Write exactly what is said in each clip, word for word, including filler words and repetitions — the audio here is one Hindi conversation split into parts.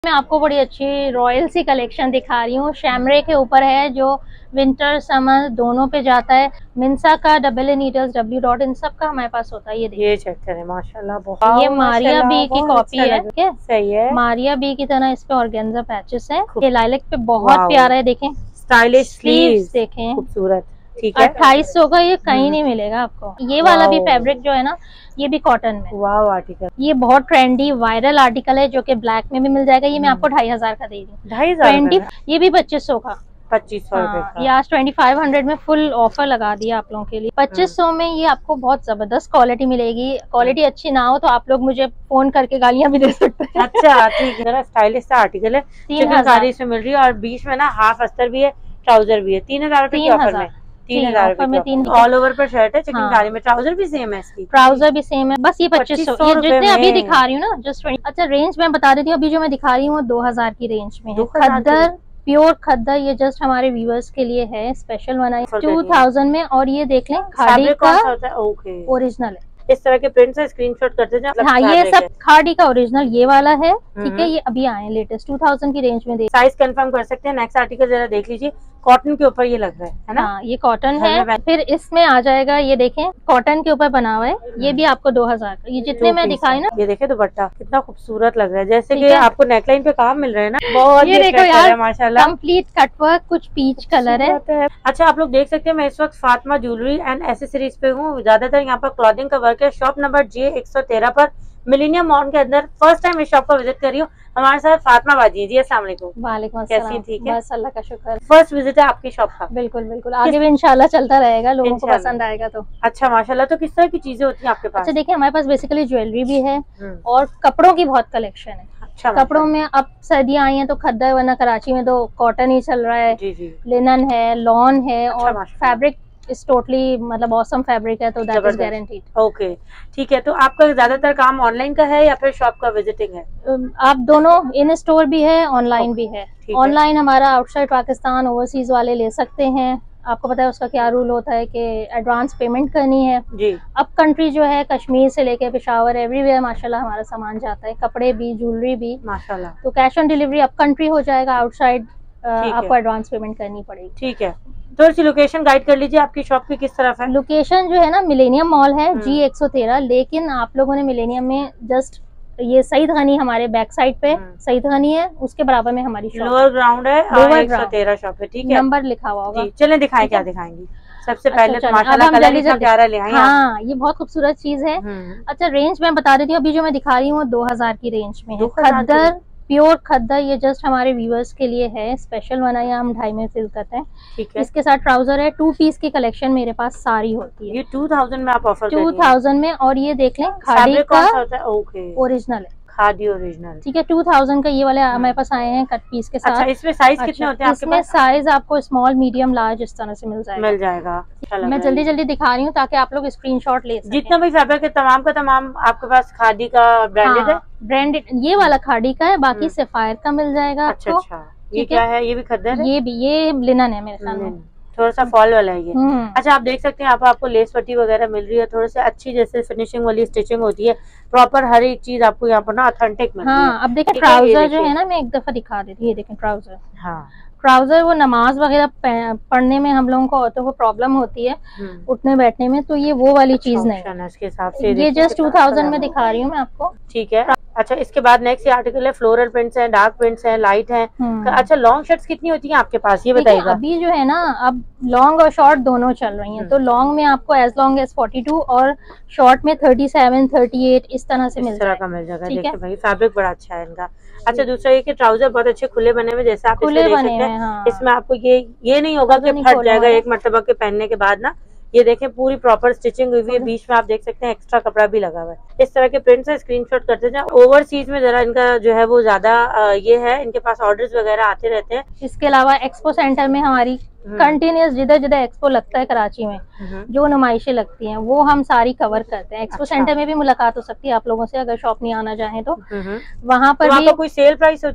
मैं आपको बड़ी अच्छी रॉयल सी कलेक्शन दिखा रही हूँ। शैमरे के ऊपर है जो विंटर समर दोनों पे जाता है। मिंसा का, double A needles, W dot, इन सब का हमारे पास होता है। ये ये चेक करें, माशाल्लाह बहुत। ये मारिया बी की कॉपी है, ठीक है, सही है। मारिया बी की तरह इस पे ऑर्गेन्जा पैचेस है। ये लाइलैक पे बहुत प्यारा है, देखें स्टाइलिश स्लीव्स, देखें खूबसूरत। ठीक है, अट्ठाईस सौ का ये कहीं नहीं मिलेगा आपको। ये वाला भी फैब्रिक जो है ना, ये भी कॉटन में। वाव आर्टिकल, ये बहुत ट्रेंडी वायरल आर्टिकल है जो कि ब्लैक में भी मिल जाएगा। ये मैं आपको ढाई हजार का दे रही हूँ। ढाई हजार ये भी पच्चीस सौ का, पच्चीस सौ ये आज ट्वेंटी फाइव हंड्रेड में फुल ऑफर लगा दिया आप लोगों के लिए। पच्चीस सौ में ये आपको बहुत जबरदस्त क्वालिटी मिलेगी। क्वालिटी अच्छी ना हो तो आप लोग मुझे फोन करके गालियां भी दे सकते हैं। अच्छा ठीक है, स्टाइलिश सा आर्टिकल है, चिकनकारी इसमें मिल रही है और बीच में ना हाफ अस्तर भी है, ट्राउजर भी है। तीन हजार रुपए की ऑफर में, तीन हजार रुपए ऑल ओवर पर शर्ट है चिकनकारी में। ट्राउजर भी सेम है, इसकी ट्राउजर भी सेम है। बस ये पच्चीस सौ ये जितने अभी दिखा रही हूँ ना, जस्ट अच्छा रेंज मैं बता देती हूँ। अभी जो मैं दिखा रही हूँ दो हजार की रेंज में है। खद्दर, प्योर खद्दर, ये जस्ट हमारे व्यूअर्स के लिए है, स्पेशल बनाई टू थाउजेंड में। और ये देख लें खादी का ओरिजिनल है, इस तरह के प्रिंट से स्क्रीनशॉट करते जाओ। हाँ ये सब खादी का ओरिजिनल ये वाला है, ठीक है। ये अभी आए लेटेस्ट टू थाउजेंड की रेंज में। साइज कंफर्म कर सकते हैं। नेक्स्ट आर्टिकल जरा देख लीजिए, कॉटन के ऊपर ये लग रहा है, है ना? हाँ ये कॉटन है। फिर इसमें आ जाएगा, ये देखें कॉटन के ऊपर बना हुआ है, ये भी आपको दो हजार का। ये जितने मैं दिखाई ना, ये देखे दुपट्टा कितना खूबसूरत लग रहा है, जैसे कि आपको नेकलाइन पे काम मिल रहा है ना। बहुत ये देखो यार माशाल्लाह, कंप्लीट कटवर्क, कुछ पीच कलर है। अच्छा आप लोग देख सकते हैं, मैं इस वक्त फातिमा ज्वेलरी एंड एसेसरीज पे हूँ। ज्यादातर यहाँ पर क्लॉथिंग का वर्क है। शॉप नंबर जे एक सौ तेरह पर मिलेनियम मॉल के अंदर। फर्स्ट टाइम इस शॉप को विजिट कर रही हूँ। हमारे साथ फातिमा बाजी जी, अस्सलाम वालेकुम। वालेकुम अस्सलाम। कैसी? ठीक है, बस अल्लाह का शुक्र। फर्स्ट विजिट है आपकी शॉप का? बिल्कुल बिल्कुल, आगे भी इंशाल्लाह चलता रहेगा, लोगों को पसंद आएगा तो। अच्छा माशाल्लाह, तो किस तरह की चीजें होती हैं आपके पास? अच्छा देखिए, हमारे पास बेसिकली ज्वेलरी भी है और कपड़ों की बहुत कलेक्शन है। अच्छा, कपड़ों में अब सर्दियाँ आई हैं तो खद्दर, वरना कराची में तो कॉटन ही चल रहा है। जी जी। लिनन है, लॉन है, और फैब्रिक इस टोटली मतलब ऑसम फैब्रिक है, तो दैट इज गारंटीड। ओके ठीक है, तो आपका ज्यादातर काम ऑनलाइन का है या फिर शॉप का विजिटिंग है? आप दोनों, इन स्टोर भी है, ऑनलाइन भी है। ऑनलाइन हमारा आउटसाइड पाकिस्तान, ओवरसीज वाले ले सकते हैं। आपको पता है उसका क्या रूल होता है कि एडवांस पेमेंट करनी है जी। अब कंट्री जो है कश्मीर से लेके पेशावर, एवरीवेयर माशाल्लाह हमारा सामान जाता है, कपड़े भी, ज्वेलरी भी माशाल्लाह। तो कैश ऑन डिलीवरी अब कंट्री हो जाएगा, आउटसाइड आपको एडवांस पेमेंट करनी पड़ेगी। ठीक है, थोड़ी सी लोकेशन गाइड कर लीजिए, आपकी शॉप की किस तरफ है? लोकेशन जो है ना, मिलेनियम मॉल है, जी एक सौ तेरह। लेकिन आप लोगों ने मिलेनियम में जस्ट ये सईद गनी हमारे बैक साइड पे सईद गनी है, उसके बराबर में हमारी शॉप, लोअर ग्राउंड है, एक सौ तेरह शॉप है, ठीक है। नंबर लिखा हुआ होगा। चलें दिखाएं, क्या दिखाएंगी? सबसे पहले तो माशाल्लाह कलर इतना प्यारा ले आए। हाँ ये बहुत खूबसूरत चीज है। अच्छा रेंज मैं बता देती हूँ, अभी जो मैं दिखा रही हूँ दो हजार की रेंज में है। खद्दर, प्योर खद्दर, ये जस्ट हमारे व्यूअर्स के लिए है, स्पेशल बनाया, हम ढाई में सेल करते हैं। ठीक है। इसके साथ ट्राउजर है, टू पीस की कलेक्शन मेरे पास सारी होती है। ये टू थाउजेंड में आप ऑफर टू थाउजेंड में। और ये देख लें खादी का ओरिजिनल है, खादी ओरिजिनल, ठीक है। टू थाउजेंड का ये वाले हमारे पास आए हैं कट पीस के साथ। अच्छा, इसमें साइज अच्छा, कितने होते हैं आपके इसमें पास? साइज आपको स्मॉल, मीडियम, लार्ज इस तरह से मिल जाएगा। मिल जाएगा। मैं जल्दी जल्दी दिखा रही हूँ ताकि आप लोग स्क्रीनशॉट ले सकें। जितना भी फैब्रिक है तमाम का तमाम आपके पास खादी का ब्रांडेड है? ब्रांडेड ये वाला खादी का है, बाकी सफायर का मिल जाएगा आपको। अच्छा, ये क्या है? ये भी खद्दर है? ये भी, ये लिनन है मेरे सामने, थोड़ा सा फॉल वाला है ये। अच्छा आप देख सकते हैं, यहाँ पर आपको लेस पट्टी वगैरह मिल रही है, थोड़ी सी अच्छी जैसे फिनिशिंग वाली स्टिचिंग होती है। प्रॉपर हर एक चीज आपको यहाँ पर ना ऑथेंटिक मिलती है। हाँ, अब देखिए ट्राउजर जो है ना, मैं एक दफा दिखा देती हूँ, ये देखें ट्राउजर। हाँ ट्राउजर, वो नमाज वगैरह पढ़ने में हम लोगों को औरतों को प्रॉब्लम होती है उठने बैठने में, तो ये वो वाली चीज नहीं, इसके हिसाब से ये जस्ट टू थाउजेंड में दिखा रही हूँ मैं आपको। ठीक है। अच्छा इसके बाद नेक्स्ट आर्टिकल है, फ्लोरल प्रिंट्स हैं, डार्क प्रिंट्स हैं, लाइट हैं। अच्छा लॉन्ग शर्ट्स कितनी होती हैं आपके पास, ये बताइएगा? अभी जो है ना, अब लॉन्ग और शॉर्ट दोनों चल रही हैं। तो लॉन्ग में आपको as long as forty two और शॉर्ट में थर्टी सेवन, थर्टी एट इस तरह से मिल जाएगा। मिल जाएगा। देखिए भाई फैब्रिक बड़ा अच्छा है इनका। अच्छा दूसरा ये कि ट्राउजर बहुत अच्छे खुले बने हुए, जैसे आप खुले बने हैं। हाँ। इसमें आपको ये ये नहीं होगा कि फट जाएगा एक मरतबा के पहनने के बाद ना। ये देखें पूरी प्रॉपर स्टिचिंग हुई है, बीच में आप देख सकते हैं एक्स्ट्रा कपड़ा भी लगा हुआ है। इस तरह के प्रिंट्स है, स्क्रीनशॉट करते जाएं। ओवरसीज में जरा इनका जो है वो ज्यादा ये है, इनके पास ऑर्डर्स वगैरह आते रहते हैं। इसके अलावा एक्सपो सेंटर में हमारी कंटिन्यूस जिधर जिधर एक्सपो लगता है कराची में, जो नुमाइशें लगती हैं वो हम सारी कवर करते हैं। एक्सपो अच्छा। सेंटर में भी मुलाकात हो सकती है आप लोगों से, अगर शॉप नहीं आना चाहें तो। वहाँ पर तो भी कोई सेल प्राइस होती है?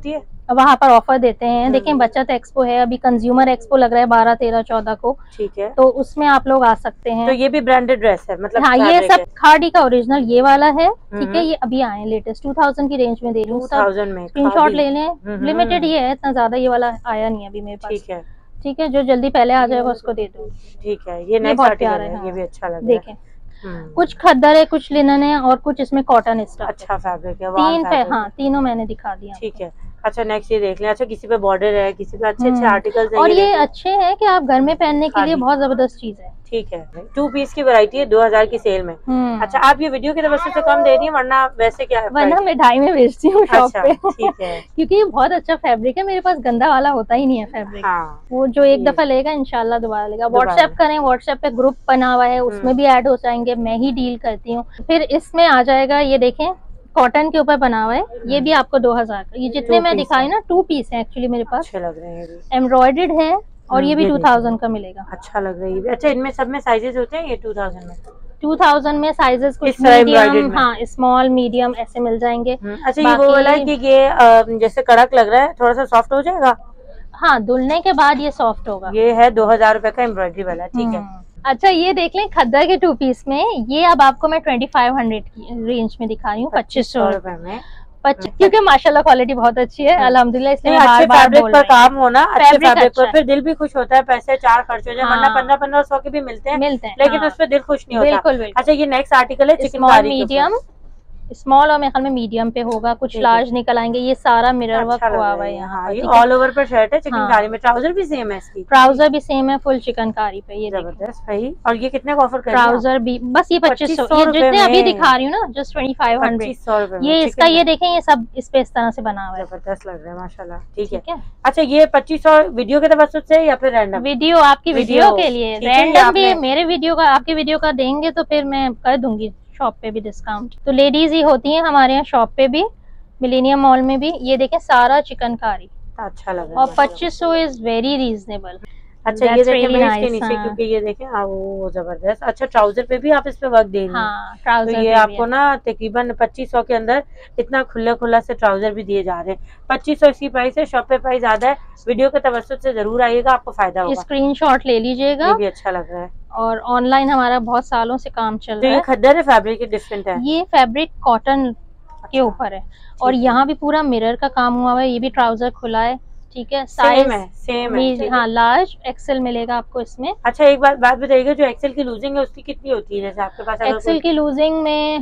वहाँ पर ऑफर देते हैं। देखिए बचत एक्सपो है, अभी कंज्यूमर एक्सपो लग रहा है बारह तेरह चौदह को, ठीक है, तो उसमें आप लोग आ सकते हैं। तो ये भी ब्रांडेड ड्रेस है मतलब? हाँ, ये सब खादी का ओरिजिनल ये वाला है, ठीक है। ये अभी आए लेटेस्ट टू थाउजेंड की रेंज में दे रही हूँ, स्क्रीन शॉट ले लें। लिमिटेड ये है, इतना ज्यादा ये वाला आया नहीं अभी मेरे पास, ठीक है, ठीक है। जो जल्दी पहले आ जाएगा उसको दे दो, ठीक है। ये बहुत प्यारा है, ये भी अच्छा लग रहा है। देखें कुछ खद्दर है, कुछ लिनन है और कुछ इसमें कॉटन स्टफ। अच्छा फैब्रिक है, तीन है, हाँ तीनों मैंने दिखा दिया, ठीक है। अच्छा नेक्स्ट ये देख लें। अच्छा किसी पे बॉर्डर है, किसी पे अच्छे अच्छे आर्टिकल्स हैं, और ये अच्छे हैं कि आप घर में पहनने के लिए बहुत जबरदस्त चीज है, ठीक है। टू पीस की वैरायटी है दो हजार की सेल में। अच्छा आप ये वीडियो की तवज्जो से कम दे रही है, वरना वैसे क्या है? वरना मैं ढाई में बेचती हूँ शॉप पे, ठीक है। क्योंकि ये बहुत अच्छा फैब्रिक है, मेरे पास गंदा वाला होता ही नहीं है फैब्रिक। हाँ, वो जो एक दफा लेगा इंशाल्लाह दोबारा लेगा। व्हाट्सएप करें, व्हाट्सएप पे ग्रुप बना हुआ है, उसमें भी ऐड हो जाएंगे, मैं ही डील करती हूँ। फिर इसमें आ जाएगा, ये देखें कॉटन के ऊपर बना हुआ है, ये भी आपको दो हजार का। ये जितने मैं दिखाई ना टू पीस है एक्चुअली मेरे पास, अच्छे लग रहे हैं, एम्ब्रॉयडर्ड है और ये भी टू थाउजेंड का मिलेगा, अच्छा लग रहा है। अच्छा इनमें सब में साइजेस होते हैं? ये टू थाउजेंड में टू थाउजेंड में साइजेस कुछ मीडियम, हाँ स्मॉल मीडियम ऐसे मिल जाएंगे। अच्छा ये वो वाला है कि ये जैसे कड़क लग रहा है, थोड़ा सा सॉफ्ट हो जाएगा? हाँ, धुलने के बाद ये सॉफ्ट होगा। ये है दो हजार रूपए का एम्ब्रॉयडरी वाला, ठीक है। अच्छा ये देख लें खद्दर के टू पीस में, ये अब आपको मैं ट्वेंटी फाइव हंड्रेड की रेंज में दिखा रही हूँ, पच्चीस सौ रूपये में, क्योंकि माशाल्लाह क्वालिटी बहुत अच्छी है अल्हम्दुलिल्लाह। इसलिए अच्छे फैब्रिक पर काम होना, अच्छे फैब्रिक पर फिर दिल भी खुश होता है, पैसे चार खर्च हो जाए, वरना पंद्रह पंद्रह सौ के भी मिलते हैं मिलते हैं लेकिन उस पर दिल खुश नहीं होता। बिल्कुल। अच्छा ये नेक्स्ट आर्टिकल है चिकनकारी मीडियम, स्मॉल और मेरे ख्याल में मीडियम पे होगा, कुछ लार्ज निकल आएंगे। ये सारा मिरर वर्क हुआ हुआ है यहाँ, ये ऑल ओवर पर शर्ट है चिकनकारी में। ट्राउजर भी सेम है इसकी? ट्राउजर भी सेम है, फुल चिकनकारी पे। ये जबरदस्त भाई। और ये कितने का ऑफर कर रहे हैं? ट्राउजर भी बस ये पच्चीस सौ, ये जितने अभी दिखा रही हूँ ना, जस्ट ट्वेंटी फाइव हंड्रेड ये इसका। ये देखें ये सब इस पे इस तरह से बना हुआ है, जबरदस्त लग रहा है माशाल्लाह, ठीक है। अच्छा ये पच्चीस सौ वीडियो के तवज्जुह से या फिर रैंडम? वीडियो आपकी वीडियो के लिए, रैंडम भी मेरे वीडियो का आपके वीडियो का देंगे तो फिर मैं कर दूंगी शॉप पे भी डिस्काउंट। तो लेडीज ही होती हैं हमारे यहाँ शॉप पे भी, मिलेनियम मॉल में भी। ये देखें सारा चिकनकारी, अच्छा लगा, और पच्चीस सौ इज वेरी रीजनेबल। अच्छा ये देखें really nice, इसके नीचे, क्योंकि ये देखें हाँ वो जबरदस्त। अच्छा ट्राउजर पे भी आप इस पे वर्क देंगे? हाँ, ट्राउजर तो ये आपको ना तकरीबन पच्चीस सौ के अंदर इतना खुला खुला से ट्राउजर भी दिए जा रहे हैं। पच्चीस सौ इसकी प्राइस है, शॉप पे प्राइस ज्यादा है। वीडियो के तवज्जुह से जरूर आइएगा, आपको फायदा होगा। स्क्रीनशॉट ले लीजिएगा, ये भी अच्छा लग रहा है। और ऑनलाइन हमारा बहुत सालों से काम चल रहा है। खद्दर है, फैब्रिक डिफरेंट है, ये फैब्रिक कॉटन के ऊपर है और यहाँ भी पूरा मिरर का काम हुआ हुआ है। ये भी ट्राउजर खुला है, ठीक है। साइज है सेम है, हाँ लार्ज एक्सेल मिलेगा आपको इसमें। अच्छा एक बात बात बताइएगा, जो एक्सेल की लूजिंग है उसकी कितनी होती है? जैसे आपके पास एक्सेल की लूजिंग में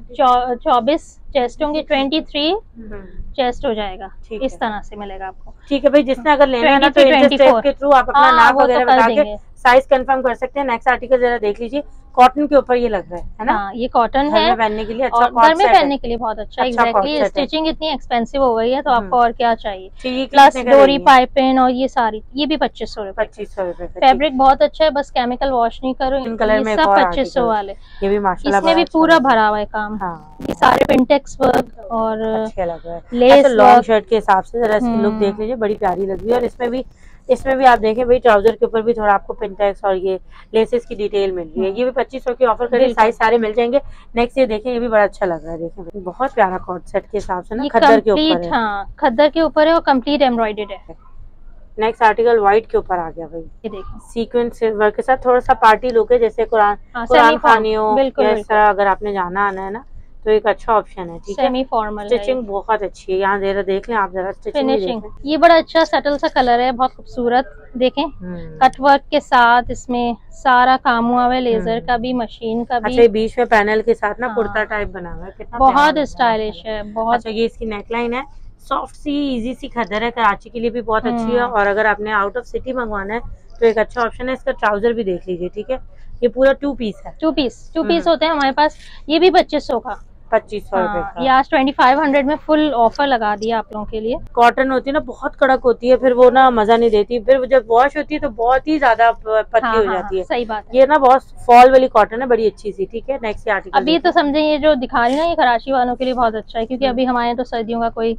चौबीस चेस्ट होंगे, ट्वेंटी थ्री चेस्ट हो जाएगा, इस तरह से मिलेगा आपको, ठीक है भाई। जिसने अगर लेना है ना तो इंटरस्टेट के थ्रू आप अपना नाम वगैरह बता के साइज कंफर्म कर सकते हैं। नेक्स्ट आर्टिकल जरा देख लीजिए, कॉटन के ऊपर ये लग रहा है, है ना? हाँ, ये कॉटन है, पहनने के लिए अच्छा, घर में पहनने के लिए बहुत अच्छा। एग्जैक्टली, स्टिचिंग इतनी एक्सपेंसिव हो गई है तो आपको और क्या चाहिए। प्लस डोरी पाइपिंग और ये सारी, ये भी पच्चीस सौ रूपये पच्चीस सौ रूपये फैब्रिक बहुत अच्छा है, बस केमिकल वॉश नहीं करो। इन कलर में सब पच्चीस सौ वाले, ये भी माशाल्लाह इसमें भी पूरा भरा हुआ है काम। ये सारे पिंटेक्स वर्क और अच्छे लग रहा है, लेस लॉन्ग शर्ट के हिसाब से जरा इसकी लुक देख लीजिए, बड़ी प्यारी लग रही है। और इसमें भी इसमें भी आप देखें भाई ट्राउजर के ऊपर भी थोड़ा आपको पिंटेक्स और ये लेसेस की डिटेल मिल रही है। ये भी पच्चीस सौ की ऑफर करिए, साइज सारे मिल जाएंगे। नेक्स्ट ये देखें, ये भी बड़ा अच्छा लग रहा है, देखें बहुत प्यारा कॉट सेट के हिसाब से ना, खद्दर के ऊपर है। हाँ, खद्दर के ऊपर है और कंप्लीट एम्ब्रॉयडर्ड है। नेक्स्ट आर्टिकल व्हाइट के ऊपर आ गया भाई, ये देखें सीक्वेंस वर्क के साथ, थोड़ा सा पार्टी लुक है, जैसे कुरान कुरान खानी हो, इस तरह अगर आपने जाना आना है ना तो एक अच्छा ऑप्शन है, ठीक है। सेमी फॉर्मल, स्टिचिंग बहुत अच्छी है, यहाँ जरा देख लें आप, जरा स्टिचिंग फिनिशिंग। ये बड़ा अच्छा सटल सा कलर है, बहुत खूबसूरत, देखें कट वर्क के साथ इसमें सारा काम हुआ है, लेजर का भी, मशीन का भी। अच्छा बीच में पैनल के साथ ना कुर्ता टाइप बना हुआ है, कितना बहुत स्टाइलिश है, बहुत। अच्छा ये इसकी नेकलाइन है, सॉफ्ट सी इजी सी खद्दर है, कराची के लिए भी बहुत अच्छी है। और अगर आपने आउट ऑफ सिटी मंगवाना है तो एक अच्छा ऑप्शन है। इसका ट्राउजर भी देख लीजिए, ठीक है। ये पूरा टू पीस है, टू पीस टू पीस होते हैं हमारे पास। ये भी पच्चीस सौ का, पच्चीस सौ रूपये का। ये आज ट्वेंटी फाइव हंड्रेड में फुल ऑफर लगा दिया आप लोगों के लिए। कॉटन होती है ना, बहुत कड़क होती है, फिर वो ना मजा नहीं देती, फिर जब वॉश होती है तो बहुत ही ज्यादा पतली हाँ, हो जाती है। सही बात है। ये ना बहुत फॉल वाली कॉटन है, बड़ी अच्छी सी, ठीक है। नेक्स्ट आर्टिकल अभी तो समझे, ये जो दिखा रही ना ये कराची वालों के लिए बहुत अच्छा है, क्योंकि अभी हमारे तो सर्दियों का कोई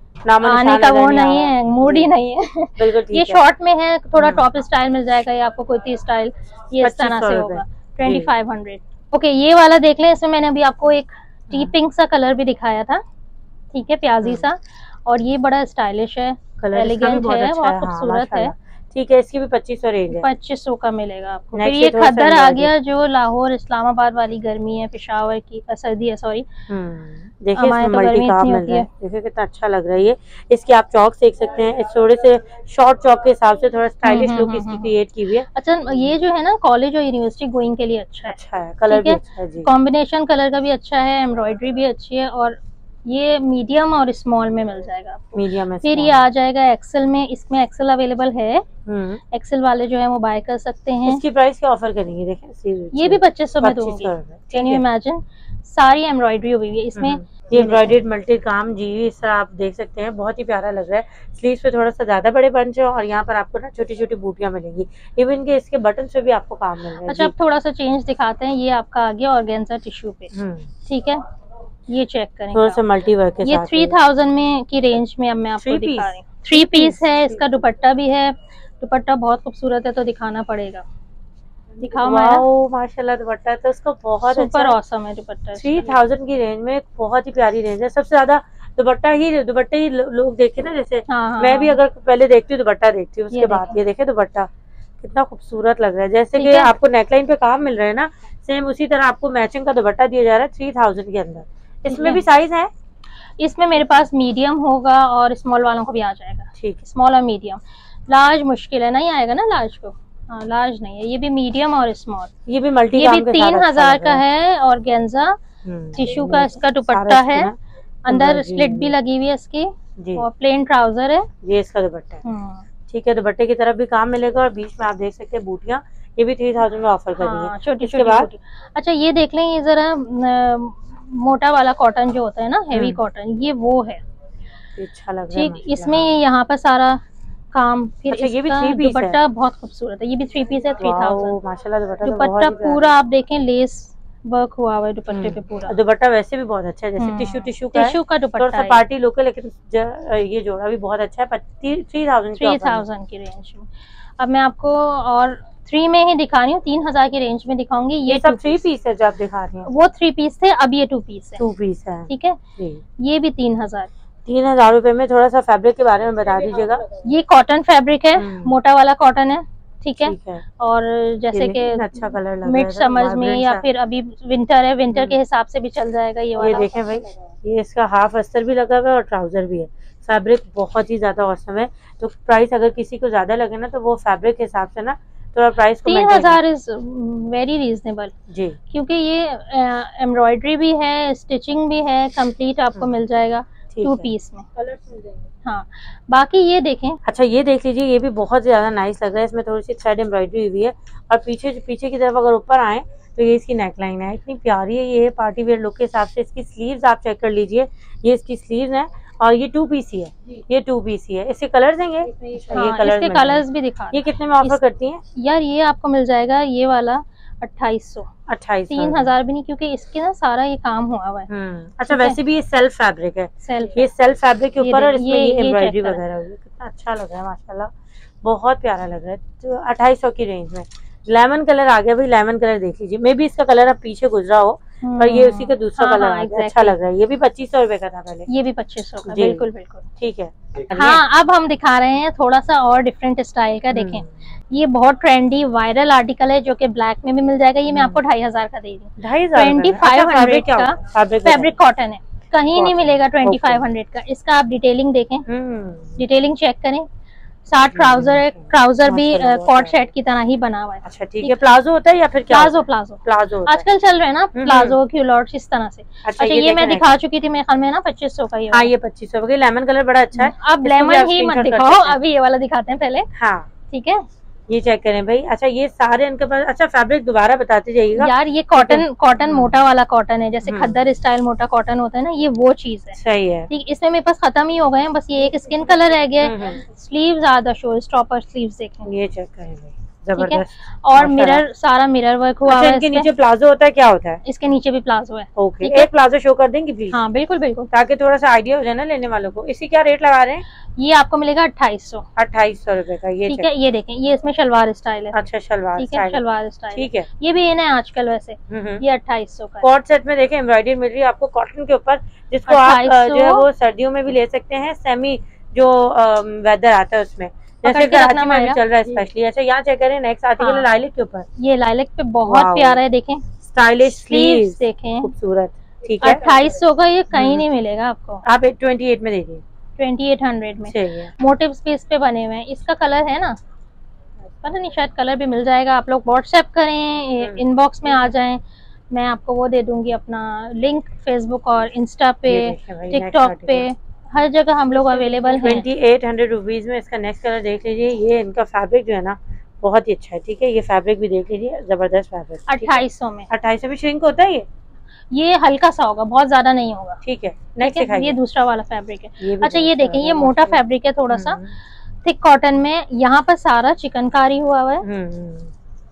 आने का वो नहीं है, मूड ही नहीं है। बिल्कुल ये शॉर्ट में है, थोड़ा टॉप स्टाइल मिल जाएगा, ये आपको कुर्ती स्टाइल, ये इस तरह से होगा, ट्वेंटी फाइव हंड्रेड। ओके ये वाला देख लें, इसमें मैंने अभी आपको एक टी पिंक सा कलर भी दिखाया था, ठीक है, प्याजी सा। और ये बड़ा स्टाइलिश है, एलिगेंट है, बहुत खूबसूरत है। ठीक है, इसकी भी पच्चीस सौ रेंज है, पच्चीस सौ का मिलेगा आपको। फिर ये खद्दर आ गया जो लाहौर इस्लामाबाद वाली गर्मी है, पेशावर की सर्दी है, सॉरी। देखिए इसमें मल्टी काम मिल रहा है, देखिए कितना अच्छा लग रहा है ये। इसकी आप चौक देख सकते हैं, इस थोड़े से शॉर्ट चौक के हिसाब से थोड़ा स्टाइलिश लुक इसकी क्रिएट की हुई है। अच्छा, ये जो है ना कॉलेज और यूनिवर्सिटी गोइंग के लिए अच्छा है। अच्छा है, कलर भी अच्छा है जी, कॉम्बिनेशन कलर का भी अच्छा है, एम्ब्रॉयडरी भी अच्छी है, और ये मीडियम और स्मॉल में मिल जाएगा आपको। मीडियम में फिर ये आ जाएगा एक्सेल में, इसमें एक्सेल अवेलेबल है, एक्सेल वाले जो है वो बाय कर सकते हैं। इसकी प्राइस क्या ऑफर करेंगे? देखें ये भी पच्चीस सौ में दूंगी, कैन यू इमेजिन। सारी एम्ब्रॉयडरी हुई है इसमें, ये एम्ब्रॉयडर्ड मल्टी काम जी, इस तरह आप देख सकते हैं, बहुत ही प्यारा लग रहा है। स्लीव्स पे थोड़ा सा ज्यादा बड़े बंच है, और यहाँ पर आपको ना छोटी छोटी बूटियां मिलेंगी, इवन के इसके बटन पे भी आपको काम मिल रहा है। अच्छा, अब थोड़ा सा चेंज दिखाते हैं, ये आपका आ गया ऑर्गेन्जा टिश्यू पे, ठीक है, ये चेक करें थोड़ा सा मल्टी वर्क के ये थ्री थाउजेंड में की रेंज में अब मैं आपको दिखा रही हूँ। थ्री पीस है, इसका दुपट्टा भी है, दुपट्टा बहुत खूबसूरत है तो दिखाना पड़ेगा। दिखाओ माशाल्लाह, दुपट्टा तो उसको बहुत सुपर ऑसम है दुपट्टा। थ्री थाउजेंड की रेंज में बहुत ही प्यारी रेंज है। सबसे ज्यादा दुपट्टा ही दुपट्टे ही लोग देखे ना, जैसे हाँ, मैं भी अगर पहले देखती हूँ दुपट्टा देखती हूँ, उसके बाद ये देखे दुपट्टा कितना खूबसूरत लग रहा है। जैसे कि आपको नेकलाइन पे काम मिल रहा है ना, सेम उसी तरह आपको मैचिंग का दुपट्टा दिया जा रहा है थ्री थाउजेंड के अंदर। इसमें भी साइज है, इसमें मेरे पास मीडियम होगा और स्मॉल वालों को भी आ जाएगा। ठीक, स्मॉल और मीडियम। लार्ज मुश्किल है, नहीं आएगा ना लार्ज को, हाँ लार्ज नहीं है। ये भी मीडियम और स्मॉल, ये भी मल्टी ये भी तीन हजार का है, और गेंजा टिश्यू का इसका दुपट्टा है, अंदर स्लिट भी लगी हुई है इसकी, और प्लेन ट्राउजर है, ये इसका दुपट्टा है। ठीक है, दुपट्टे की तरफ भी काम मिलेगा, और बीच में आप देख सकते हैं बूटियां, ये भी थ्री थाउजेंड में ऑफर कर रही है, छोटी छोटी। अच्छा, ये देख लें, ये जरा मोटा वाला कॉटन जो होता है ना, हेवी कॉटन, ये वो है, अच्छा लग रहा है। ठीक, इसमें यहाँ पर सारा काम। फिर अच्छा, ये भी थ्री पीस दुपट्टा बहुत खूबसूरत है, ये भी थ्री पीस है, थ्री थाउजेंड माशाल्लाह। दुपट्टा दुपट्टा पूरा आप देखें लेस वर्क हुआ हुआ है दुपट्टे पे पूरा। दुपट्टा वैसे भी बहुत अच्छा है, जैसे टिश्यू टिश्यू का टिश्यू का दुपट्टा, थोड़ा सा पार्टी लुक है, लेकिन ये जोड़ा भी बहुत अच्छा है। थ्री थाउजेंड थ्री थाउजेंड की रेंज में। अब मैं आपको और थ्री में ही दिखा रही हूँ, तीन हजार की रेंज में दिखाऊंगी। ये सब थ्री पीस है जो आप दिखा रही हैं, वो थ्री पीस थे, अब ये टू पीस है। टू पीस है, ठीक है, ये भी तीन हजार तीन हजार रूपए में। थोड़ा सा फैब्रिक के बारे में बता दीजिएगा। ये कॉटन फैब्रिक है, मोटा वाला कॉटन है, ठीक है, है। और जैसे कि अच्छा कलर लग मिड समर्स में, या फिर अभी विंटर है, विंटर के हिसाब से भी चल जाएगा ये वाला। ये देखें भाई, ये इसका हाफ अस्तर भी लगा हुआ है और ट्राउजर भी है। फैब्रिक बहुत ही ज्यादा औसम है, तो प्राइस अगर किसी को ज्यादा लगे ना, तो वो फैब्रिक के हिसाब से ना थोड़ा प्राइस तीन हजार इज वेरी रीजनेबल जी, क्योंकि ये एम्ब्रॉयडरी भी है, स्टिचिंग भी है, कंप्लीट आपको मिल जाएगा टू पीस में, कलर्स मिल जाएंगे। हाँ, बाकी ये देखें। अच्छा, ये देख लीजिए, ये भी बहुत ज्यादा नाइस लग रहा है। इसमें थोड़ी सी थ्रेड एम्ब्रॉयडरी हुई है, और पीछे पीछे की तरफ अगर ऊपर आए तो ये इसकी नेकलाइन है, इतनी प्यारी है। ये पार्टी वेयर लुक के हिसाब से। इसकी स्लीव्स आप चेक कर लीजिए, ये इसकी स्लीव्स है, और ये टू पीस ही है, ये टू पीस ही है। इसके कलर्स देंगे, हाँ, ये कलर इसके कलर्स भी दिखा। ये कितने में ऑफर करती हैं यार? ये आपको मिल जाएगा ये वाला अट्ठाईस सौ अट्ठाईस तीन हजार भी नहीं, क्योंकि इसके ना सारा ये काम हुआ हुआ है। अच्छा, वैसे भी ये सेल्फ फैब्रिक है, सेल्फ ये सेल्फ फैब्रिक के ऊपर, और इसमें ये एम्ब्रॉयडरी वगैरह हुई है। कितना अच्छा लग रहा है माशाल्लाह, बहुत प्यारा लग रहा है। तो अट्ठाईस सौ की रेंज में लेमन कलर आ गया भाई। लेमन कलर देख लीजिए, मे भी इसका कलर अब पीछे गुजरा हो, पर ये उसी का दूसरा हाँ, कलर हाँ, आ गया। अच्छा लग रहा है। ये भी पच्चीस सौ रुपए का था पहले, ये भी पच्चीस सौ का, बिल्कुल बिल्कुल ठीक है। हाँ, अब हम दिखा रहे हैं थोड़ा सा और डिफरेंट स्टाइल का। देखें, ये बहुत ट्रेंडी वायरल आर्टिकल है, जो कि ब्लैक में भी मिल जाएगा। ये मैं आपको ढाई हजार का दे रही हूँ, ढाई ट्वेंटी फाइव हंड्रेड का फैब्रिक कॉटन है, कहीं नहीं मिलेगा ट्वेंटी फाइव हंड्रेड का। इसका आप डिटेलिंग देखें, डिटेलिंग चेक करें। साथ ट्राउजर है, ट्राउजर भी कॉट सेट की तरह ही बना हुआ है। अच्छा, ठीक है। प्लाजो होता है या फिर क्या? प्लाजो प्लाजो प्लाजो आजकल चल रहे हैं ना, प्लाजो क्यूलॉट्स इस तरह से। अच्छा, ये, ये मैं दिखा चुकी थी मेरे ख्याल में ना पच्चीस सौ का। ये हाँ, ये पच्चीस सौ का। लेमन कलर बड़ा अच्छा है। अब लेमन ही मत दिखाओ, अभी ये वाला दिखाते हैं पहले। हाँ, ठीक है, ये चेक करें भाई। अच्छा, ये सारे इनके पास। अच्छा, फैब्रिक दोबारा बताते जाइएगा यार। ये कॉटन कॉटन मोटा वाला कॉटन है, जैसे खद्दर स्टाइल मोटा कॉटन होता है ना, ये वो चीज है। सही है, ठीक। इसमें मेरे पास खत्म ही हो गए हैं, बस ये एक स्किन कलर रह गया है। Sleeves are the show, stopper sleeves देखें, ये चेक करें भाई, जबरदस्त। और मिरर, सारा मिरर वर्क हुआ है। इनके नीचे प्लाजो होता है, क्या होता है? इसके नीचे भी प्लाजो है। ओके, एक प्लाजो शो कर देंगे प्लीज? हाँ बिल्कुल बिल्कुल, ताकि थोड़ा सा आइडिया हो जाए ना लेने वालों को। इसी क्या रेट लगा रहे हैं? ये आपको मिलेगा अट्ठाईस सौ अट्ठाईस सौ रुपए का। ये ठीक है, ये देखें, ये इसमें शलवार स्टाइल है। अच्छा, शलवार ठीक है, शलवार स्टाइल ठीक है। ये भी इन है आजकल वैसे। ये अट्ठाईस सौ का। कॉट सेट में देखें एम्ब्रॉयडरी मिल रही है आपको कॉटन के ऊपर, जिसको आप जो है वो सर्दियों में भी ले सकते हैं। सेमी जो वेदर आता है उसमें, जैसे कराची में भी चल रहा है स्पेशली। अच्छा, यहाँ चेक करें, नेक्स्ट आर्टिकल लाइलैक के ऊपर। ये लाइलैक पे बहुत प्यारा है, देखें स्टाइलिश स्लीव्स देखें, खूबसूरत। ठीक है, अट्ठाईस सौ का ये कहीं नहीं मिलेगा आपको। आप ट्वेंटी एट में देखिए, ट्वेंटी एट हंड्रेड में मोटिव्स भी इस पे बने हुए हैं। इसका कलर है ना, पता नहीं, शायद कलर भी मिल जाएगा। आप लोग व्हाट्सएप करें, इनबॉक्स में आ जाएं, मैं आपको वो दे दूंगी अपना लिंक। फेसबुक और इंस्टा पे, टिकटॉक पे, हर जगह हम लोग अवेलेबल हैं। ट्वेंटी एट हंड्रेड रुपीज में इसका नेक्स्ट कलर देख लीजिए। ये इनका फैब्रिक जो है ना बहुत ही अच्छा है। ठीक है, ये फैब्रिक भी देख लीजिए, जबरदस्त फैब्रिक। अट्ठाईस सौ में। अट्ठाईस सौ में श्रिंक होता है ये? ये हल्का सा होगा, बहुत ज्यादा नहीं होगा। ठीक है, नेक्स्ट दिखाइए। ये दूसरा वाला फैब्रिक है। अच्छा, ये देखें, ये मोटा फैब्रिक है, थोड़ा सा थिक कॉटन में। यहाँ पर सारा चिकनकारी हुआ हुआ है।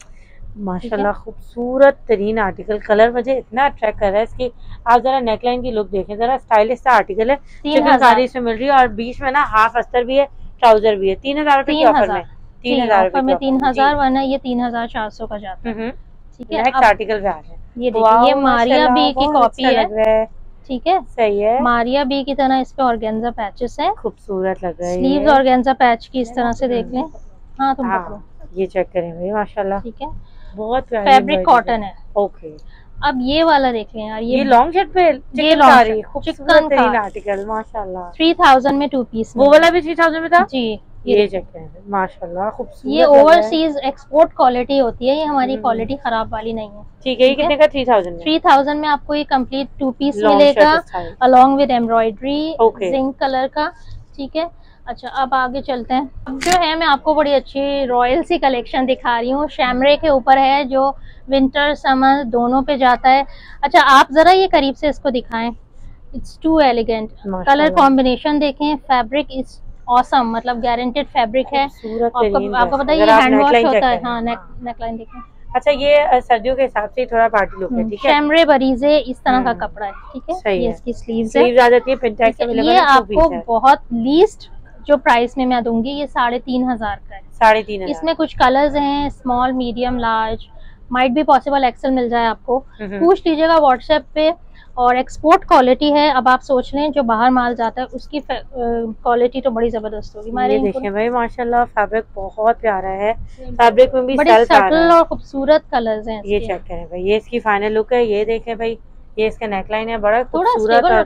माशाल्लाह खूबसूरत तरीन आर्टिकल। कलर मुझे इतना अट्रैक्ट कर रहा है इसकी। आप जरा नेकलाइन की लुक देखें, जरा स्टाइलिश सा आर्टिकल है। चिकनकारी इसमें मिल रही है और बीच में ना हाफ अस्तर भी है, ट्राउजर भी है। तीन हजार रुपए की ऑफर में, तीन हजार में तीन हजार वरना ये तीन हजार चार सौ का जाता है। ठीक है, नेक्स्ट आर्टिकल पे आ रहे हैं। ये देखिए, ये मारिया बी की कॉपी है। ठीक है, सही है। मारिया बी की तरह इस पे ऑर्गेन्जा पैचेस है, खूबसूरत लग रहा है। स्लीव्स ऑर्गेन्जा पैच की इस तरह से देख लें। हाँ तुम पकड़ो, ये चेक करें भाई, माशाल्लाह। ठीक है, बहुत प्यारी फैब्रिक कॉटन है। ओके, अब ये वाला देख लें यार, ये लॉन्ग शर्ट पे चिकनकारी खूबसूरत आर्टिकल माशाल्लाह। थ्री थाउजेंड में टू पीस। वो वाला भी थ्री थाउजेंड में था जी। ये चेक करें माशाल्लाह, खूबसूरत। ये ओवरसीज एक्सपोर्ट क्वालिटी होती है, ये हमारी क्वालिटी खराब वाली नहीं है। ठीक है, ये कितने का? थ्री थाउजेंड थ्री थाउजेंड में आपको ये कंप्लीट टू पीस मिलेगा along with embroidery zinc colour का। ठीक है, अच्छा अब आगे चलते हैं। अब जो है मैं आपको बड़ी अच्छी रॉयल सी कलेक्शन दिखा रही हूँ। शैमरे के ऊपर है, जो विंटर समर दोनों पे जाता है। अच्छा, आप जरा ये करीब से इसको दिखाएं। It's too elegant. Colour combination देखें, फैब्रिक इज ऑसम, मतलब गारंटेड फैब्रिक है। आपको आपको पता है ये हैंड वॉश होता है। हाँ, नेक नेकलाइन देखें। अच्छा, ये सर्दियों के हिसाब से थोड़ा पार्टी लुक है। ठीक है, शैमरे बरीजे इस तरह का कपड़ा है। ठीक है, ये इसकी स्लीव्स है। स्लीव्स आ जाती है, पिंटेक्स अवेलेबल है। ये आपको बहुत लीस्ट जो प्राइस में मैं दूंगी, ये साढ़े तीन हजार का है। साढ़े तीन। इसमें कुछ कलर्स हैं, स्मॉल, मीडियम, लार्ज, माइट भी पॉसिबल एक्सेल मिल जाए आपको। पूछ लीजिएगा व्हाट्सएप पे। और एक्सपोर्ट क्वालिटी है। अब आप सोच लें जो बाहर माल जाता है उसकी क्वालिटी तो बड़ी जबरदस्त होगी। ये देखें भाई माशाल्लाह, फैब्रिक बहुत प्यारा है। फैब्रिक में भी बड़े सटल और खूबसूरत कलर्स हैं। ये चेक करें भाई, ये इसकी फाइनल लुक है। ये देखें भाई, ये इसका नेकलाइन है, बड़ा खूबसूरत,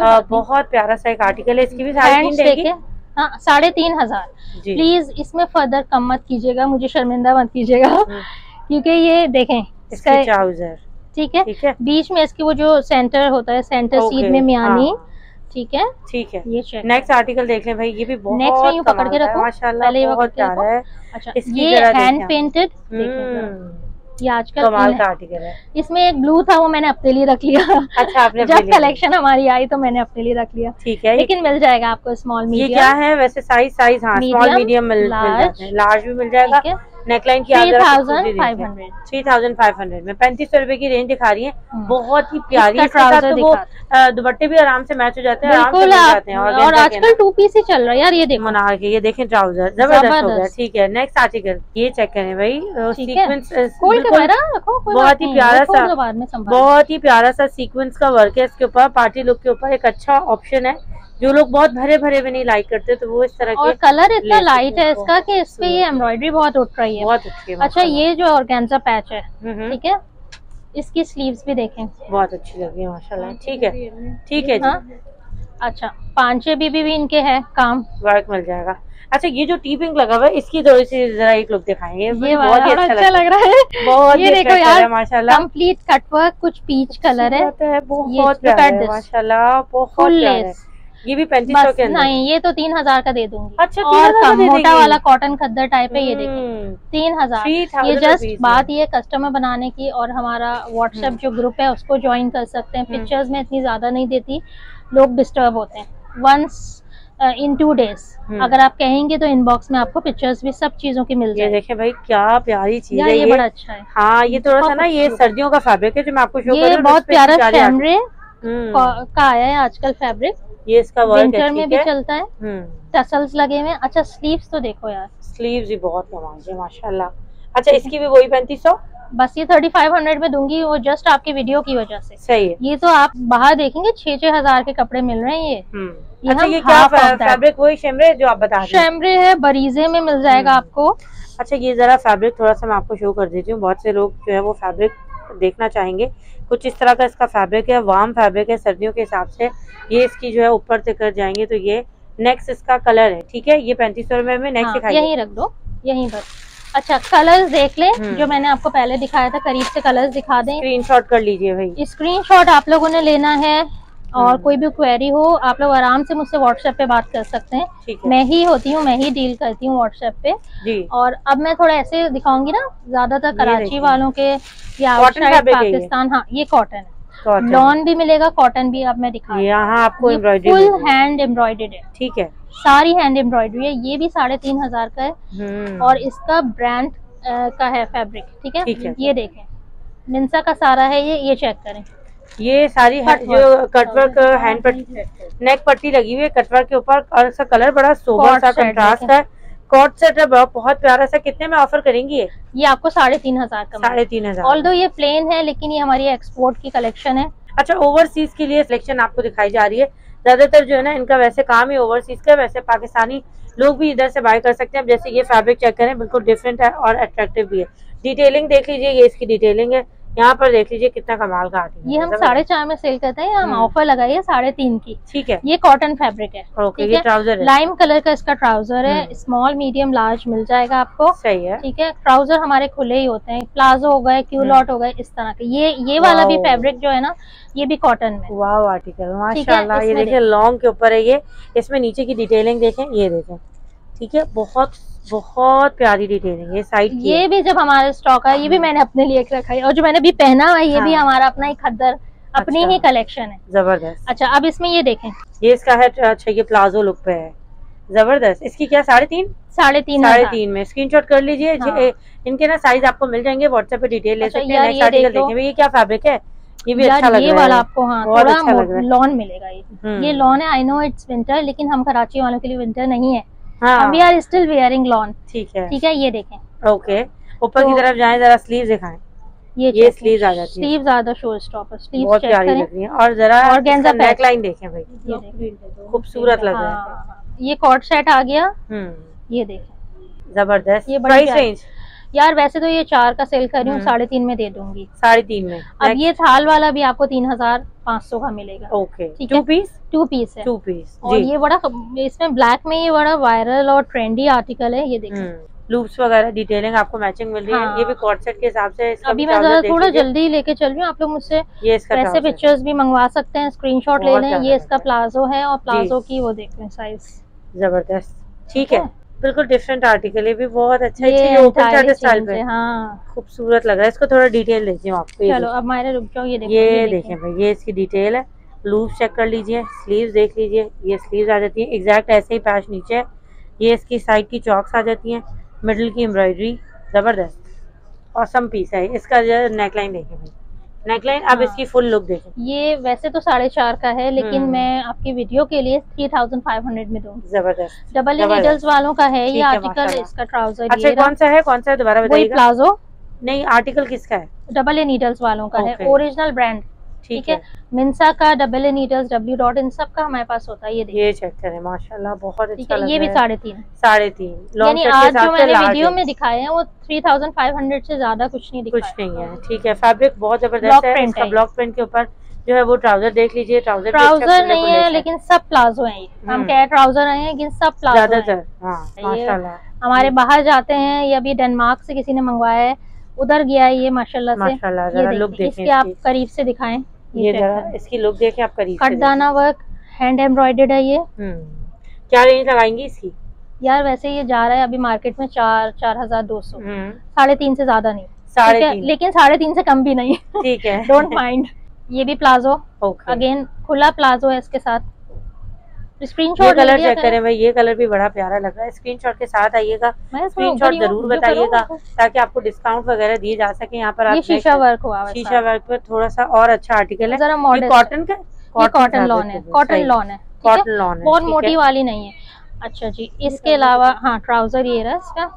बहुत प्यारा सा एक आर्टिकल है। इसकी भी साढ़े हाँ साढ़े तीन हजार। प्लीज इसमें फर्दर कम मत कीजिएगा, मुझे शर्मिंदा मत कीजिएगा, क्योंकि ये देखें इसका ट्राउजर। ठीक है, ठीक है, बीच में इसकी वो जो सेंटर होता है, सेंटर सीट में मियानी। ठीक है, ठीक है, ये नेक्स्ट आर्टिकल देख लें भाई, ये भी बहुत नेक्स्ट यूं पकड़ के रखो माशाल्लाह, बहुत प्यारा है। अच्छा, ये हैंड पेंटेड, ये आजकल कमाल का आर्टिकल है। इसमें एक ब्लू था, वो मैंने अपने लिए रख लिया। अच्छा, आपने जब कलेक्शन हमारी आई तो मैंने अपने लिए रख लिया। ठीक है, लेकिन मिल जाएगा आपको स्मॉल मीडियम। ये क्या है वैसे? साइज साइज हाँ, स्मॉल मीडियम मिल जाते हैं, लार्ज भी मिल जाएगा। नेकलाइन की three thousand five hundred three thousand five hundred में पैंतीस सौ रुपए की रेंज दिखा रही है। बहुत ही प्यारी। इसके साथ तो वो दुपट्टे भी आराम से मैच हो जाते हैं, आराम से मिल जाते हैं। और आजकल टू पीस ही चल रहा है यार। ये देखो मनार के, ये देखें ट्राउजर जबरदस्त हो गया। ठीक है, नेक्स्ट आर्टिकल ये चेक करें भाई, सीक्वेंस बहुत ही प्यारा सा, बहुत ही प्यारा सा सीक्वेंस का वर्क है इसके ऊपर। पार्टी लुक के ऊपर एक अच्छा ऑप्शन है। जो लोग बहुत भरे भरे में नहीं लाइक करते तो वो इस तरह के, और कलर इतना लाइट है इसका कि इस पे ये एम्ब्रॉयडरी बहुत उठ रही है, बहुत अच्छी है। अच्छा, ये जो ऑर्गेन्जा पैच है, ठीक है, इसकी स्लीव्स भी देखें, बहुत अच्छी लगी है माशाल्लाह। ठीक है, ठीक है जी। अच्छा, पांचे भी भी, भी इनके है काम, वर्क मिल जाएगा। अच्छा, ये जो टी पिंक लगा हुआ है, इसकी थोड़ी सी जरा एक लुक दिखाएंगे। ये बहुत ही अच्छा, अच्छा लग रहा है, बहुत ये देखो यार माशाल्लाह, कंप्लीट कटवर्क, कुछ पीच कलर है, बहुत प्यारा है माशाल्लाह, बहुत प्यारा है। ये भी पैंतीस सौ के अंदर? नहीं, ये तो तीन हजार का दे दूंगी। अच्छा, और कम मोटा वाला कॉटन खद्दर टाइप है, ये देखिए तीन हजार। ये जस्ट बात ये कस्टमर बनाने की, और हमारा व्हाट्सएप जो ग्रुप है उसको ज्वाइन कर सकते हैं। पिक्चर्स में इतनी ज्यादा नहीं देती, लोग डिस्टर्ब होते हैं। Once in two days. अगर आप कहेंगे तो इनबॉक्स में आपको पिक्चर्स भी सब चीजों की मिल जाएगी। देखिए भाई क्या प्यारी चीज है ये, ये बड़ा अच्छा है। हाँ ये थोड़ा सा ना ये सर्दियों का फैब्रिक है जो मैं आपको शो कर रही हूँ। ये बहुत प्यारा शैमरे का आया है आजकल फैब्रिक, ये इसका विंटर में भी चलता है। टसल्स लगे हुए। अच्छा स्लीव्स तो देखो यार, स्लीव्स भी बहुत कमाल है माशाल्लाह। अच्छा इसकी भी वही पैंतीस सौ, बस ये थर्टी फाइव हंड्रेड में दूंगी, वो जस्ट आपकी वीडियो की वजह से। सही है। ये तो आप बाहर देखेंगे छह छह हजार के कपड़े मिल रहे हैं। ये, ये अच्छा ये क्या फैब्रिक? वही शैमरे जो आप बता रहे हैं। शैमरे है, बरीजे में मिल जाएगा आपको। अच्छा ये जरा फैब्रिक थोड़ा सा मैं आपको शो कर देती हूँ, बहुत से लोग जो है वो फैब्रिक देखना चाहेंगे। कुछ इस तरह का इसका फैब्रिक है, वार्म फैब्रिक है सर्दियों के हिसाब से। ये इसकी जो है ऊपर से कर जाएंगे तो ये नेक्स्ट इसका कलर है, ठीक है। ये पैंतीस सौ रुपए में नेक्स्ट दिखाइए। यही रख दो, यही बस। अच्छा कलर्स देख ले, जो मैंने आपको पहले दिखाया था, करीब से कलर्स दिखा दें। स्क्रीनशॉट कर लीजिए भाई, स्क्रीनशॉट आप लोगों ने लेना है। और कोई भी क्वेरी हो आप लोग आराम से मुझसे व्हाट्सएप पे बात कर सकते हैं। मैं ही होती हूँ, मैं ही डील करती हूँ व्हाट्सएप पे जी। और अब मैं थोड़ा ऐसे दिखाऊंगी ना, ज्यादातर कराची वालों के या आउटसाइड पाकिस्तान। हाँ ये कॉटन है, लॉन भी मिलेगा, कॉटन भी। अब मैं दिखा यहाँ आपको फुल हैंड एम्ब्रॉयडर्ड है, ठीक है, सारी हैंड एम्ब्रॉयडरी है। ये भी साढ़े तीन हजार का है और इसका ब्रांड का है फैब्रिक, ठीक है, ठीक है। ये देखें मिंसा का सारा है ये ये चेक करें। ये सारी जो कटवर्क हैंड पट्टी नेक पट्टी लगी हुई है कटवर्क के ऊपर, और इसका कलर बड़ा सोबर सा कंट्रास्ट है। कॉट सेट है बहुत प्यारा सा। कितने में ऑफर करेंगी ये? ये आपको साढ़े तीन हजार का, साढ़े तीन हजार। ऑल्दो ये प्लेन है लेकिन ये हमारी एक्सपोर्ट की कलेक्शन है। अच्छा ओवरसीज के लिए सिलेक्शन आपको दिखाई जा रही है। ज्यादातर जो है ना इनका वैसे काम ही ओवरसीज का, वैसे पाकिस्तानी लोग भी इधर से बाय कर सकते हैं। अब जैसे ये फैब्रिक चेक करें, बिल्कुल डिफरेंट है और अट्रैक्टिव भी है। डिटेलिंग देख लीजिए, ये इसकी डिटेलिंग है। यहाँ पर देख लीजिए कितना कमाल का आर्टिकल। ये हम साढ़े चार में सेल करते हैं, हम ऑफर लगाइए साढ़े तीन की, ठीक है। ये कॉटन फैब्रिक है, ओके। ये ट्राउजर है, लाइम कलर का इसका ट्राउजर है। स्मॉल मीडियम लार्ज मिल जाएगा आपको, सही है, ठीक है। ट्राउजर हमारे खुले ही होते हैं, प्लाजो हो गए, क्यूलॉट हो गए, इस तरह के। ये ये वाला भी फैब्रिक जो है ना, ये भी कॉटन में। वाह आर्टिकल माशाल्लाह। ये देखिए लॉन्ग के ऊपर है ये, इसमें नीचे की डिटेलिंग देखें, ये देखें, ठीक है। बहुत बहुत प्यारी डिटेलिंग है साइड की। ये भी जब हमारे स्टॉक है, ये भी मैंने अपने लिए रखा है, और जो मैंने भी पहना है ये हाँ। भी हमारा अपना ही खद्दर, अपनी अच्छा। ही कलेक्शन है, जबरदस्त। अच्छा अब इसमें ये देखें, ये इसका है, अच्छा ये प्लाजो लुक पे है, जबरदस्त। इसकी क्या साढ़े तीन साढ़े तीन साढ़े तीन में स्क्रीनशॉट कर लीजिए। हाँ। इनके ना साइज आपको मिल जाएंगे व्हाट्सएप पे, डिटेल ले सकते हैं। ये क्या फैब्रिक है? ये भी अच्छा लग रहा है, ये वाला आपको हाँ थोड़ा अच्छा लॉन मिलेगा। ये ये लॉन है, आई नो इट्स विंटर, लेकिन हम कराची वालों के लिए विंटर नहीं है। हाँ। We are still wearing lawn, ठीक है, ठीक है। ये देखें, ओके। ऊपर तो, की तरफ जाएं जरा, स्लीव दिखाएं। ये ये स्लीव्स आ जाती है, स्लीव ज्यादा शो स्टॉपर, स्लीव बहुत प्यारी लग रही है। और जरा ऑर्गेन्जा नेक लाइन देखें भाई, खूबसूरत लग रहा है। ये कॉट सेट आ गया, ये देखें, जबरदस्त। ये प्राइस रेंज यार वैसे तो ये चार का सेल कर रही हूँ, साढ़े तीन में दे दूंगी, साढ़े तीन में। अब ये थाल वाला भी आपको तीन हजार पाँच सौ का मिलेगा, okay. Two piece two piece है, टू पीस। और ये बड़ा इसमें ब्लैक में ये बड़ा वायरल और ट्रेंडी आर्टिकल है। ये देखिए लूप्स वगैरह डिटेलिंग आपको मैचिंग मिल रही है। हाँ। ये भी कॉर्ड सेट के हिसाब से। अभी मैं जरा थोड़ा जल्दी लेके चल रही हूँ, आप लोग मुझसे वैसे पिक्चर्स भी मंगवा सकते हैं, स्क्रीनशॉट ले लें। ये इसका प्लाजो है और प्लाजो की वो देख लें साइज, जबरदस्त, ठीक है, बिल्कुल डिफरेंट आर्टिकल। ये भी बहुत अच्छा है, ये ओपन चार्ट स्टाइल पे, हाँ खूबसूरत लग रहा है। इसको थोड़ा डिटेल देखती हूँ आपको। चलो अब मेरे रुक जाओ, ये देखिए, ये देखें भाई, ये इसकी डिटेल है। लूप चेक कर लीजिए, स्लीव्स देख लीजिए, ये स्लीव्स आ जाती है एग्जैक्ट ऐसे ही, पैच नीचे है। ये इसकी साइड की चौक्स आ जाती हैं, मिडिल की एम्ब्रॉयडरी, जबरदस्त ऑसम पीस है। इसका नेकलाइन देखें भाई, नेकलाइन। अब इसकी फुल लुक देखें। ये वैसे तो साढ़े चार का है, लेकिन मैं आपकी वीडियो के लिए थ्री थाउजेंड फाइव हंड्रेड में दूंगी, जबरदस्त। डबल नीडल्स वालों का है ये आर्टिकल, इसका ट्राउजर। अच्छा कौन सा है, कौन सा है दोबारा बताइएगा। प्लाजो नहीं, आर्टिकल किसका है? डबल ए नीडल्स वालों का है, ओरिजिनल ब्रांड, ठीक है। मिंसा का, double A needles, W dot, इन सब का हमारे पास होता है। ये ये चेक करें, माशाल्लाह बहुत अच्छा लग रहा है। ये भी साढ़े तीन साढ़े तीन यानी आज जो मैंने वीडियो में दिखाए हैं वो थ्री थाउजेंड फाइव हंड्रेड से ज्यादा कुछ नहीं दिखाया, कुछ नहीं है, ठीक है। फैब्रिक बहुत जबरदस्त है, इसका ब्लॉक प्रिंट के ऊपर जो है वो ट्राउजर देख लीजिए। ट्राउजर ट्राउजर नहीं है लेकिन सब प्लाजो है। हम क्या ट्राउजर है लेकिन सब प्लाजो ज्यादातर, माशाल्लाह। हमारे बाहर जाते हैं, या अभी डेनमार्क से किसी ने मंगवाया है, उधर गया है ये माशाल्लाह से। इसके आप करीब से दिखाएं, ये जरा इसकी लुक देखें आप करीब। कटदाना वर्क, हैंड एम्ब्रॉयडर्ड है ये। क्या रेंज लगाएंगी इसकी? यार वैसे ये जा रहा है अभी मार्केट में चार चार हजार दो सौ, साढ़े तीन से ज्यादा नहीं, साढ़े तीन, लेकिन साढ़े तीन से कम भी नहीं, ठीक है, डोंट माइंड। ये भी प्लाजो, okay. अगेन खुला प्लाजो है इसके साथ, स्क्रीनशॉट कलर चेक करें भाई, ये कलर भी बड़ा प्यारा लग रहा है। स्क्रीनशॉट के साथ आइएगा, स्क्रीनशॉट जरूर बताइएगा ताकि आपको डिस्काउंट वगैरह दिए जा सके। यहाँ पर आप शीशा वर्क हुआ, शीशा वर्क पर थोड़ा सा और अच्छा आर्टिकल है। कॉटन का, कॉटन लॉन है, कॉटन लॉन है, कॉटन लॉन है, बहुत मोटी वाली नहीं है। अच्छा जी, इसके अलावा हाँ ट्राउजर ये रहा इसका,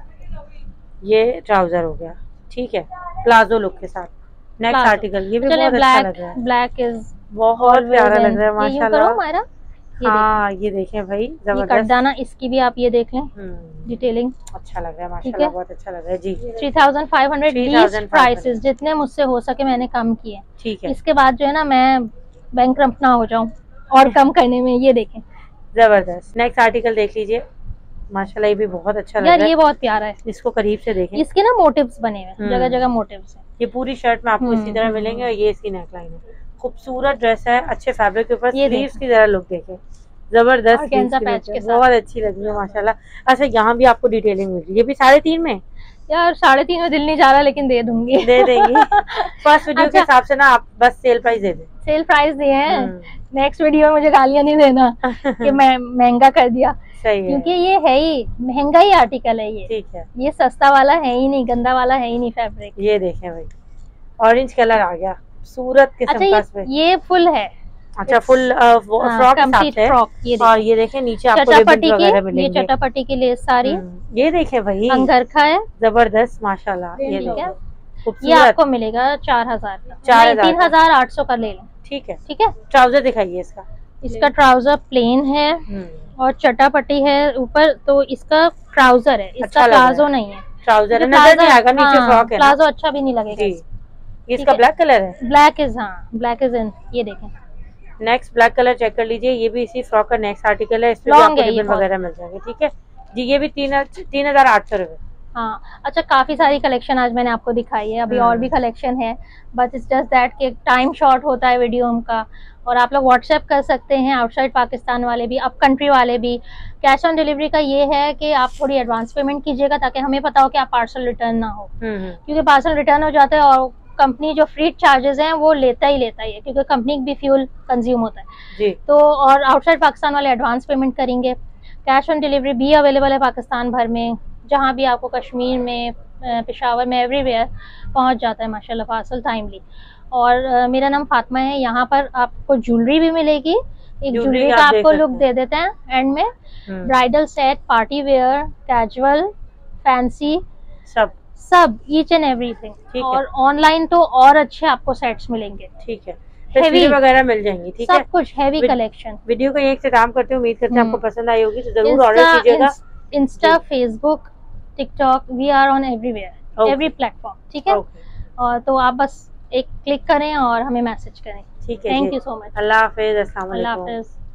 ये ट्राउजर हो गया, ठीक है, प्लाजो लुक के साथ। नेक्स्ट आर्टिकल, ये भी बहुत अच्छा लग रहा है, ब्लैक इज बहुत प्यारा लग रहा है माशाल्लाह। ये हाँ ये देखें भाई, जबरदस्त कटदाना, इसकी भी आप ये देख लें, डिटेलिंग अच्छा लग रहा है माशाल्लाह, बहुत अच्छा लग रहा है जी। Three thousand five hundred least prices, जितने मुझसे हो सके मैंने कम किए, ठीक है। इसके बाद जो है ना मैं बैंकक्रप्ट ना हो जाऊं और कम करने में। ये देखें जबरदस्त। नेक्स्ट आर्टिकल देख लीजिए माशाल्लाह, ये भी बहुत अच्छा लग रहा है, ये बहुत प्यारा है। इसको करीब से देखें, इसके ना मोटिव्स बने हुए, जगह जगह मोटिव्स हैं। ये पूरी शर्ट में आपको इसी तरह मिलेंगे और ये इसकी नेकलाइन है। खूबसूरत ड्रेस है, अच्छे फैब्रिक के ऊपर, स्लीव्स की जरा लुक देखें, जबरदस्त, बहुत अच्छी लगी है माशाल्लाह। अच्छा यहाँ भी आपको डिटेलिंग मिल रही है, ये भी साढ़े तीन में यार, साढ़े तीन में दिल नहीं जा रहा लेकिन दे दूंगी, दे देंगी। फर्स्ट वीडियो अच्छा, के हिसाब से ना आप बस सेल प्राइस दे दें, सेल प्राइस दिए हैं। नेक्स्ट वीडियो में मुझे गालियां नहीं देना कि मैं महंगा कर दिया, सही है, क्योंकि ये है ही महंगा ही आर्टिकल है ये, ठीक है, ये सस्ता वाला है ही नहीं, गंदा वाला है ही नहीं फैब्रिक। ये देखें भाई, ऑरेंज कलर आ गया, सूरत के अच्छा, ये, ये फुल है, अच्छा फुल फ्रॉक कंप्लीट फ्रॉक, ये और ये देखें नीचे आपको रिबन वगैरह मिलेंगे, ये चटापटी की लेस सारी, ये देखें भाई अंगरखा है, जबरदस्त माशाल्लाह। ये देखें, ये आपको मिलेगा चार हजार का, चार तीन हजार आठ सौ का ले लें, ठीक है, ठीक है। ट्राउजर दिखाइए इसका, इसका ट्राउजर प्लेन है और चटापटी है ऊपर, तो इसका ट्राउजर है, इसका प्लाजो नहीं है, ट्राउजर नजर नहीं आएगा, नीचे फ्रॉक है, प्लाजो अच्छा भी नहीं लगेगा। इसका ब्लैक कलर है, ब्लैक इज, हाँ ब्लैक इज इन, ये देखें। नेक्स्ट ब्लैक कलर चेक कर लीजिए, ये भी इसी फ्रॉक का नेक्स्ट आर्टिकल है, इसमें आपको रिबन वगैरह मिल जाएंगे, ठीक है जी। ये भी तीन तीन हजार आठ सौ रुपए। हाँ अच्छा, काफी सारी कलेक्शन आज मैंने आपको दिखाई है, अभी और भी कलेक्शन है, बट इट्स जस्ट दैट कि टाइम शॉर्ट होता है वीडियो का। और आप लोग व्हाट्सएप कर सकते हैं, आउटसाइड पाकिस्तान वाले भी, अप कंट्री वाले भी। कैश ऑन डिलीवरी का ये है कि आप थोड़ी एडवांस पेमेंट कीजिएगा ताकि हमें पता हो कि आप पार्सल रिटर्न ना हो, क्योंकि पार्सल रिटर्न हो जाता है और कंपनी जो फ्रीट चार्जेस हैं वो लेता ही लेता ही है, क्योंकि कंपनी भी फ्यूल कंज्यूम होता है जी। तो और आउटसाइड पाकिस्तान वाले एडवांस पेमेंट करेंगे। कैश ऑन डिलीवरी भी अवेलेबल है पाकिस्तान भर में, जहाँ भी आपको, कश्मीर में, पेशावर में, एवरीवेयर पहुँच जाता है माशाल्लाह पार्सल टाइमली। और uh, मेरा नाम फातिमा है। यहाँ पर आपको ज्वेलरी भी मिलेगी, एक ज्वेलरी का आपको लुक दे देते हैं एंड में, bridal set, party wear, casual, fancy, सब सब ईच एंड एवरीथिंग। और ऑनलाइन तो और अच्छे आपको सेट्स मिलेंगे, ठीक है, हेवी वगैरह मिल जाएंगी, ठीक है, सब कुछ हेवी कलेक्शन। वीडियो का एक से काम करते हैं, उम्मीद करते हैं आपको पसंद आई होगी, तो जरूर ऑर्डर कीजिएगा। Insta, Facebook, TikTok, we are on everywhere, every platform, ठीक है। और तो आप बस एक क्लिक करें और हमें मैसेज करें, ठीक है। थैंक यू सो मच, अल्लाह हाफिज, अस्सलाम वालेकुम, अल्लाह हाफिज।